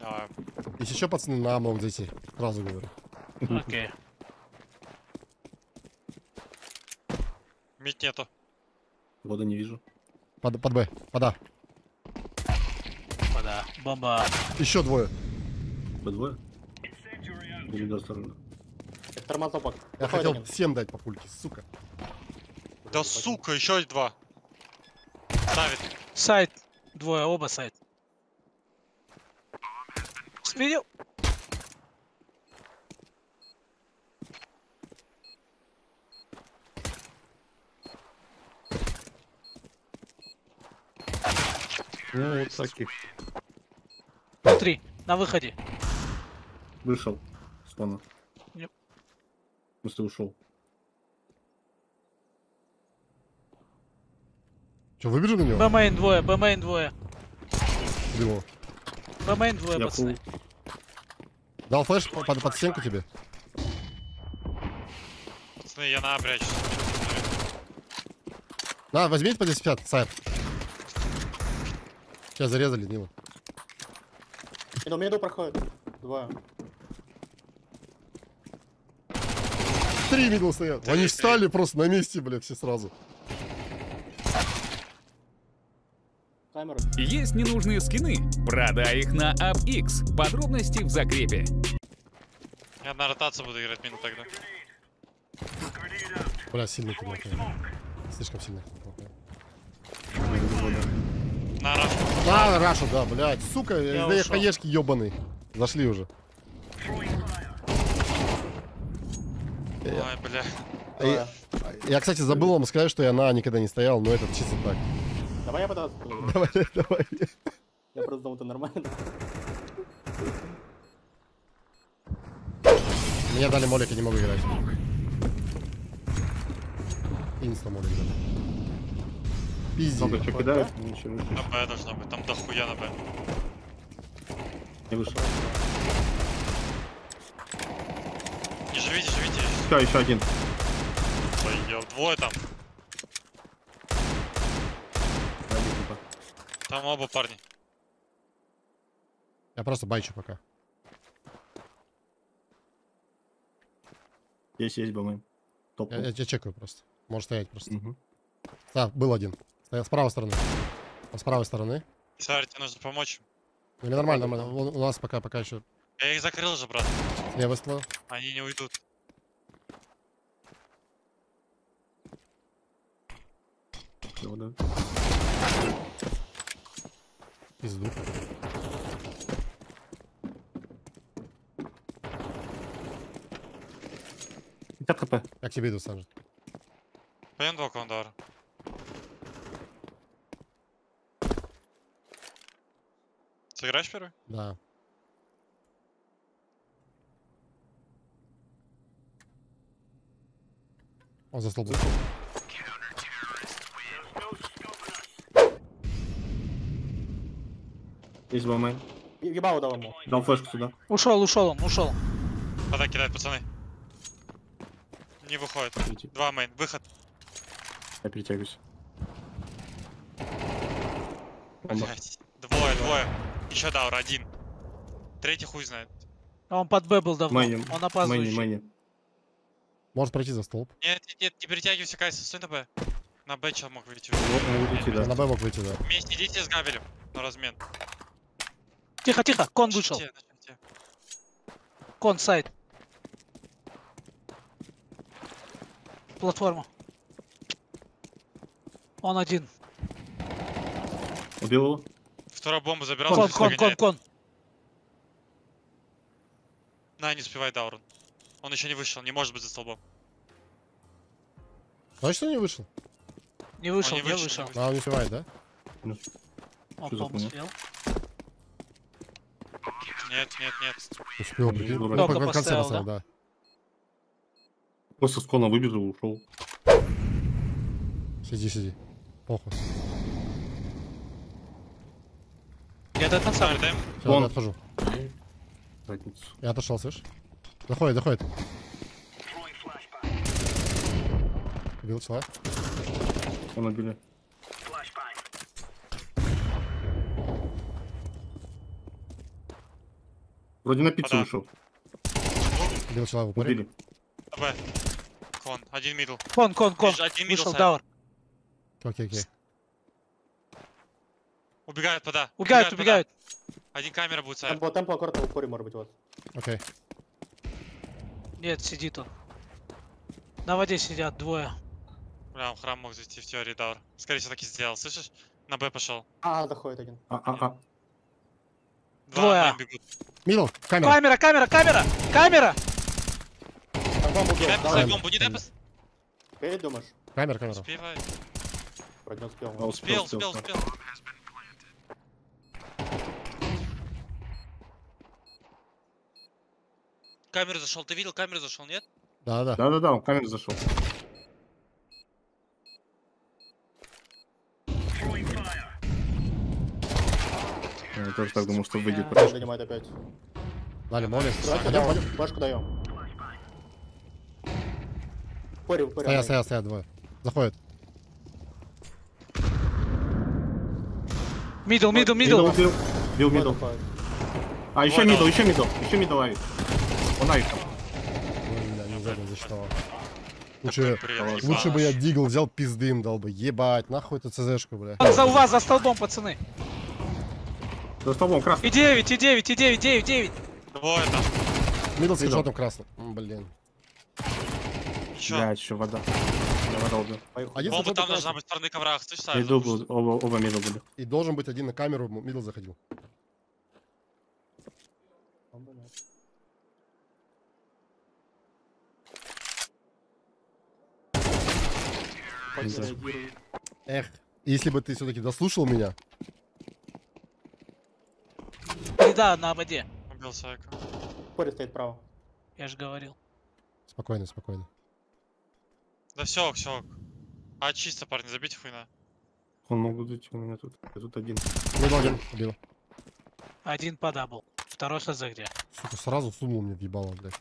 Давай. Если еще пацаны на могут зайти. Сразу говорю. Окей. Мид нету. Вода не вижу. Под Б. Пода. Да. Бомба. Еще двое. Б2? Или до осторожно. Тормозопок. Я хотел всем дать по пульке, сука. Да сука, еще 2. Ставит. Сайт. Двое, оба сайт. Спидел? Ну, вот таких. Внутри. На выходе. Вышел. Спона. Нет. В смысле ушел. Че, выбежи на него? Б-мейн двое, Б-мейн двое. Его. Б-мейн двое, Я пацаны. Дал флеш под стенку тебе. Пацаны, я на А прячусь. На, возьмите по 10-50, сайт. Сейчас зарезали Нила. Меду проходит. Два. 3 мидл стоят. Они встали просто на месте, блядь, все сразу. Камеру. Есть ненужные скины? Продай их на UpX. Подробности в закрепе. Я на ротацию буду играть минут тогда. Бля, сильный кидок. Слишком сильный. На раф. На, Рашу, да, блядь. Сука, ушел. хаешки ебаный. Зашли уже. Ой, бля. Я, кстати, забыл вам сказать, что я на никогда не стоял, но это чисто так. Давай я подал. Давай, давай. Я просто думал, это нормально. Мне дали молик, я не могу играть. Инста молик дали. Пизди. Много что кидают, ничего не На Б должно быть. Там дохуя на Б. Не вышел. Не живите, живите. Все, еще один. Ой, я двое там. Там оба парни. Я просто байчу пока. Есть бомбы. Топ. Я чекаю просто. Может стоять просто. Угу. Да, был один. Стоял с правой стороны. Он с правой стороны. Сарь, тебе нужно помочь. Или нормально, нормально. У нас пока еще Я их закрыл же, брат. левый ствол. Они не уйдут. Все, да. Пизду. Хотя КП. Я к тебе иду, Санжи. Пойдем два кондора. Сыграешь первый? Да. Он за стол был. Есть бомбы. Ебало дал ему. Дал флешку сюда. Ушел, ушел он, ушел. Подай кидает, пацаны. Не выходит. Видите? 2 мейн. Выход. Я перетягиваюсь. Блять. Двое. Еще даур, один. Третий хуй знает. А он под Б был давно. Майни. Он опаздывающий. Майни. Может пройти за столб. Нет, не перетягивайся, Кайс, стой на Б. На Б чел мог выйти. Вот, могу уйти, Я да. на Б мог выйти, да. Вместе идите с Габелем на размен. Тихо, тихо, кон вышел. Начните. Кон сайт. Платформа. Он один. Убил его. Вторую бомбу забирал. Кон, здесь кон, загоняет. кон. На, не успевай, Даурон. Он еще не вышел, не может быть за столбом. Точно не вышел? Не вышел, Он не вышел. А, он не успевает, да? Он, Что за по-моему, хуйня? успел. Нет. Успел, прикинь. Только Ну, в конце поставил, поставил, да. Просто с кона выбежал, ушел. Сиди. Похуй. Я до конца. Сарь, дай ему. Все, Вон. я отхожу. Задницу. Я отошел, слышишь? Доходит. Убил человек. Он убили. Вроде на пиццу Пода. ушел. Убил человека в упоре. Убили. Б. Кон. Один мидл. Кон. Один мидл Вышел, сайд. Даур. Окей, окей. Убегают пода. Убегают. Пода. Один камера будет сайд. Темпо аккуратно в упоре, может быть, вот. Окей. Нет, сидит он. На воде сидят двое. Бля, он в храм мог зайти в теории, Даур. Скорее всего, так и сделал, слышишь? На Б пошел. Заходит один. А. Двое. На М бегут. Мидл, камера. Камера! Там бомбу убил. Депас, Давай. бомбу, не депас. Успеет, думаешь? Камера. Успевай. Вроде не успел. А, Успел. успел. Камеру зашел, ты видел, камеру зашел, нет? Да. Да, он в камеру зашел. Я тоже так думал, что выйдет. Занимает опять. Дали молли. Давайте даем. Флешку даем. Упоре. Стоят двое. Заходят. Мидл. Бил мидл. Заходит. А, еще мидл авит. Он авит там. Бля, не задом засчитал. Такой бред, Лучше бы я ебаный. дигл взял, пизды им дал бы. Ебать, нахуй эту ЦЗшку, бля. У вас за столбом, пацаны. За столбом красный. И 9. Двое там. Мидл с Мидл. хедшотом красным. Блин. Еще. Блядь, еще вода. Я вода убил. Один Бомба с там хедшотом должна красным. быть в стороны коврах, слышишь, Саш? Мидл был, оба мидл были. И должен быть один на камеру, мидл заходил. Эх, если бы ты все-таки дослушал меня. Да, на воде. Убил Сайка. Упоре стоит право. Я же говорил. Спокойно. Да все, все. А чисто, парни, забейте хуйна. Он мог быть у меня тут. Я тут один. Мидл один, убил. Один подабл. Второй за где? Сука, сразу сунул мне в ебало, блядь.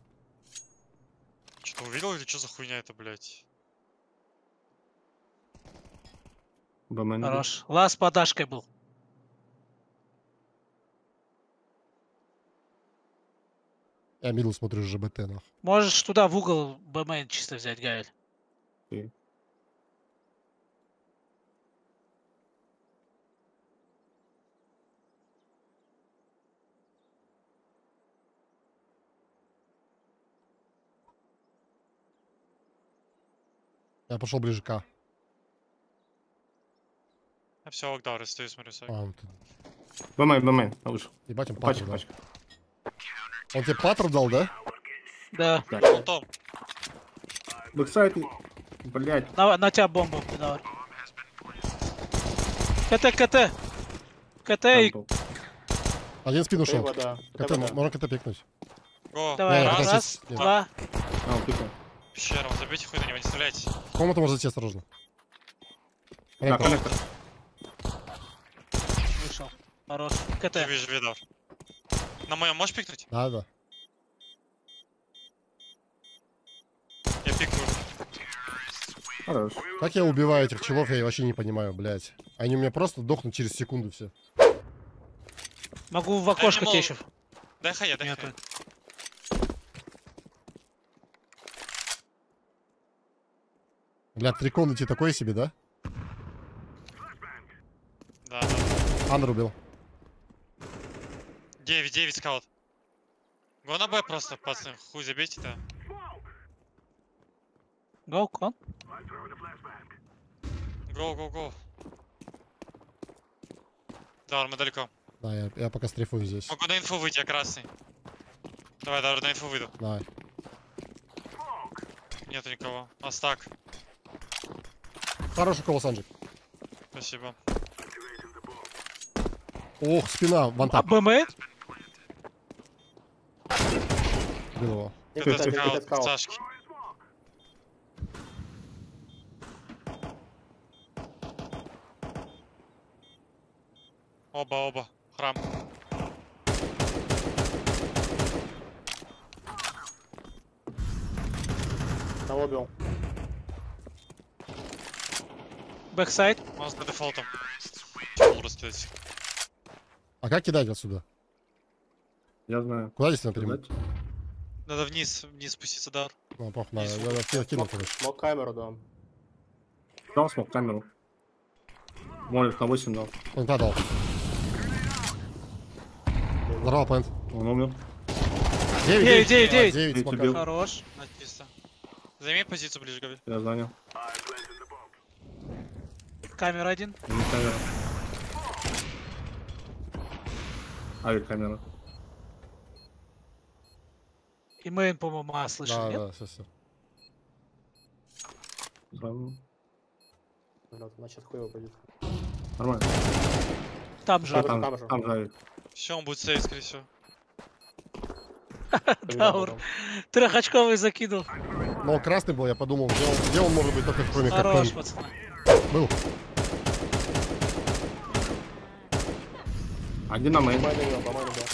Что-то увидел или что за хуйня это, блядь? Бэмен. Хорош. Лаз под Дашкой был. Я мидл смотрю ЖБТ, нахуй. Можешь туда в угол БМ чисто взять, Гаэль. Окей. Я пошел ближе к А. Я все, Агдаур, я стою, смотрю, Сайк. Он тут- Бэмен, вышел. Ебать, он Пачка, патр дал. пачка. Он тебе патр дал, да? Да. Алтом. Бэксайд. Блять. На тебя бомбу, давай. КТ и... Один в спину шел. Вода. КТ, можно КТ пикнуть. Го. Давай, Не, раз, раз, нет. два. А, он пикнул. Пещера, забейте хуй на него, не стреляйте. В комнату можно зайти осторожно. Да, Коннектор. коннектор. Вышел. Хорош. КТ. Я вижу, видав. На моем можешь пикнуть? Да. Я пикну. Хорош. Как я убиваю этих челов, я вообще не понимаю, блядь. Они у меня просто дохнут через секунду все. Могу в окошко мол- течь. Дай хая. Нету. Блядь, 3 комнаты такое себе, да? Да. Андер убил. 9 скаут. Го на Б просто, пацаны, хуй забейте-то. Гоу, кон. Го. Давай, мы далеко. Да, я пока стрейфую здесь. Могу на инфу выйти, я красный. Давай, на инфу выйду. Давай. Нету никого. Астак. Хороший кол, Санджик. Спасибо. Ох, спина, вантап. БМ? Убил его. Это Это скаут, скаут. Сашки. Оба. Храм. Одного убил. Бэксайд. Он с дефолтом. Фул раскидать. А как кидать отсюда? Я знаю. Куда здесь напрямую? Надо вниз спуститься, Даур. Ну, похуй, надо. Я кинул, короче. Смог камеру дам. Дал смог камеру. Молик на 8 дал. Он падал. Здорово, плент. Он умер. 9, 9, 9. 9 убил. смока. Хорош. На, чисто. Займи позицию ближе, Гавиль. Я занял. Камера 1. Не камера. Авик камера. И мейн, по-моему, слышал, Да, нет? да, все. Сразу. Блядь, значит хуево будет. Нормально. Там же. Там же. Там же Авик. Все, он будет сейв, скорее всего. Даур. Трехочковый закинул. Но красный был, я подумал, где он может быть только кроме как Хорош, он пацаны. был. Один на мейн. По-моему, бил, по-моему, бил.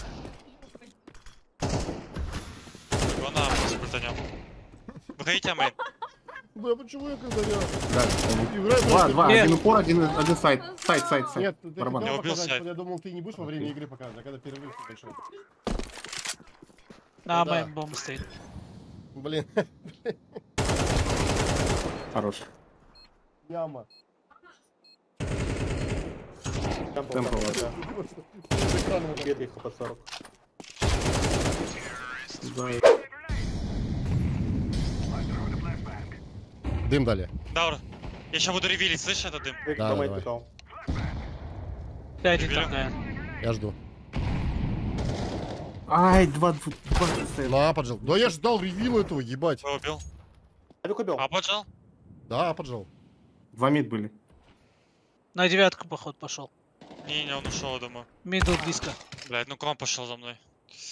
Его на просто крутанем. Выходите, мейн. Бля, почему я когда я Да. играю Два, просто... два. Нет. Один упор, один сайт. Сайт. Нет, ты Барабан. хотел Я убил показать, сайт. что я думал, ты не будешь во время игры показывать, а когда перерыв большой. На Да. мейн бомба стоит. Блин, Хорош. яма. Темпл, Темпл, да. С экраном вот так. Бит их под 40. Да. Дым дали. Даур. Я сейчас буду ревилить, слышишь этот дым? Вик, Да, по мейн давай. пикал. 5 Убили? там, да. Я жду. Ай, два стоит. На, поджал. Да я ждал ревил этого, ебать. Кто убил? Вик убил. А, поджал? Да, поджал. Два мид были. На 9 поход пошел. Не, он ушел, я думаю. Мидл близко. Блядь, ну клон пошел за мной.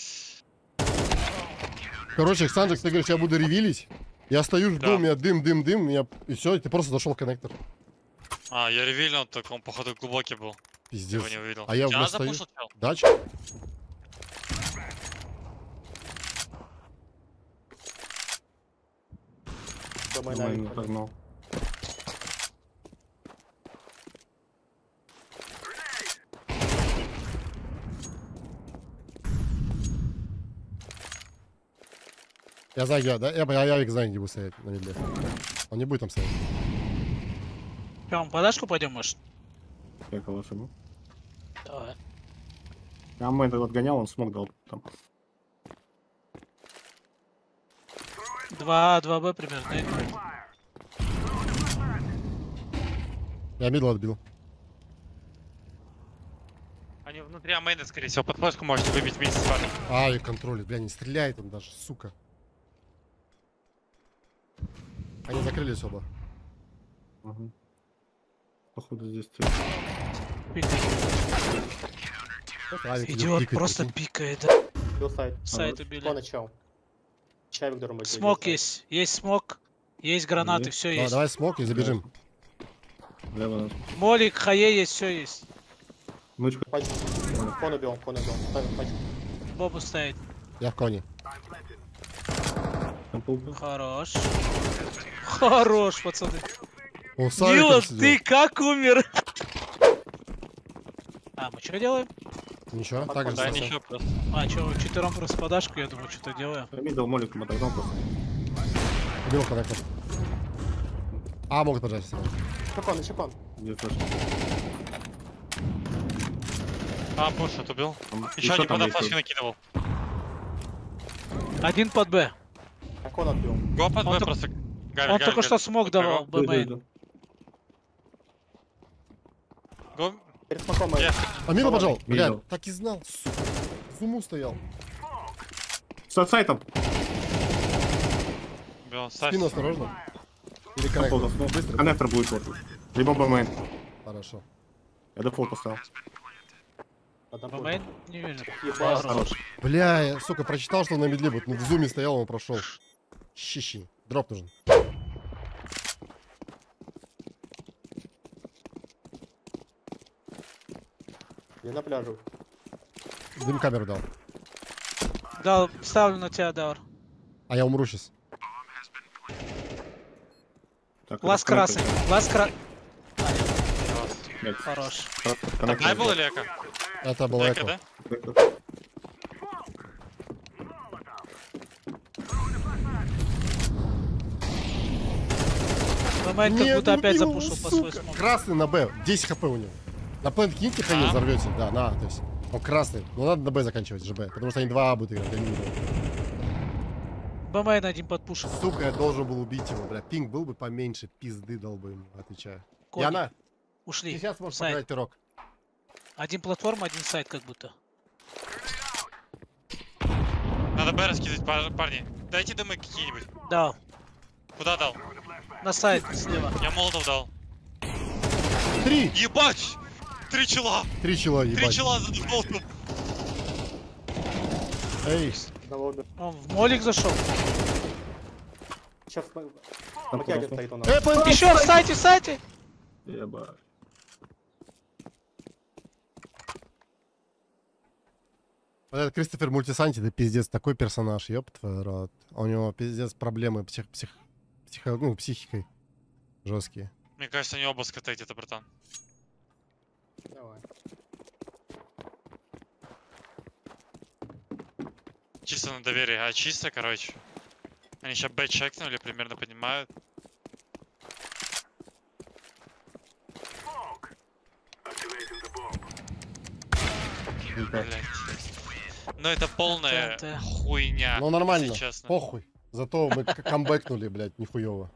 Короче, Александрик, ты говоришь, я буду ревилить. Я стою, жду, Да. у меня дым, и все, и ты просто зашел в коннектор. А, я ревильнул, так он, походу, глубокий был. Пиздец. Его не увидел. А я Тебя вновь стою. запушил, чел? Дач? По мейн На мейн Авик. отогнал. Я знаю, да? Я Явик знаю, где будет стоять на медле. Он не будет там стоять. Прям подашку пойдем, может? Я калаша был. Давай. Я мейн отгонял, он смог дал там. 2Б примерно. Я мидл отбил. Они внутри амейна, скорее всего, под флешку можете выбить вместе с вами. А, и контролит. Бля, не стреляет он даже, сука. Они закрылись оба. Ага. Походу здесь ты. Пикает. Авик идет Идиот, пикать, просто прикинь. пикает. Да. Бил сайт. Сайт Кто убили. начал? Чавик должен быть. Смок есть. Есть смок. Есть гранаты, Есть. все Да, есть. давай смог и забежим. Лево. Молик, хае есть, все есть. Мычка. Пачку. Кон убил. Ставим пачку. Бобу стоит. Я в коне. Там полка. Хорош. Хорош, пацаны. Он с Нила, Авиком ты сидел. как умер? А, мы что делаем? Ничего, так же Да, совсем. ничего, просто. А, что, четвером просто подашку, я думаю, что-то делаем. Я мидл моликом отогнал просто. Убил коннектор. А, могут поджать. Чекон. Где флеш? А, пушит, убил. Там Еще один там подав есть флешки тоже. накидывал. Один под Б. Кон отбил. Го под Он Б только- просто. Гавель, Он только что смог давал, Да, Б да, мейн. да. Го. Перед смоком мейн. А мидл поджал. Бля, Мидл. так и знал, сука. В уму стоял. С сайтом. Убил. Спину осторожно. Или Дефолт коннектор. основной. Быстро. Коннектор будет вот. Либо бмейн. Хорошо. Я дефолт поставил. Одна Б пулька. мейн? Не вижу. Ебать. Хорош. Бля, я, сука, прочитал, что он на медле будет. Ну, в зуме стоял, он прошел. Щищи. Дроп нужен. Я на пляже. Дым камеру дал. Дал, ставлю на тебя, Даур. А я умру сейчас. Так, Лаз коннектор. красный. Лаз красный. Блядь, Хорош. коннектор. Дай был или эко? Это было Эко, эко. да? Коннектор. Бэмэйн как будто опять запушил по свой смог. Красный на Б, 10 хп у него. На плент киньте хрень, взорвете. Да, на, то есть. Он красный. Но надо на Б заканчивать, ЖБ. Потому что они 2А будут играть, я не буду. Бэмэйн один подпушил. Сука, я должен был убить его, бля. Пинг был бы поменьше, пизды дал бы ему, отвечаю. Кони. Яна, Ушли. ты сейчас можешь Сайт. сыграть пирог. Один платформа, один сайт как будто. Надо Б раскидывать, парни. Дайте дымы какие-нибудь. Дал. Куда дал? На сайт слева. Я молотов дал. 3! Ебать! 3 чела! 3 чела, 3 ебать. чела за дефолтом! Эй, На лобби. Он в молик зашел. Сейчас Там макияж просто. стоит у нас. плент! Еще в сайте, в сайте. Ебать. Вот этот Кристофер Мультисанти, это пиздец, такой персонаж, ёб твой рот. У него пиздец проблемы психикой жесткие. Мне кажется, они оба скатают это, братан. Давай. Чисто на доверие, а чисто, короче. Они сейчас Б чекнули, примерно понимают. Блять. Ну это полная ТНТ. хуйня. Ну нормально, если честно. похуй. Зато мы камбэкнули, блядь, нихуёво.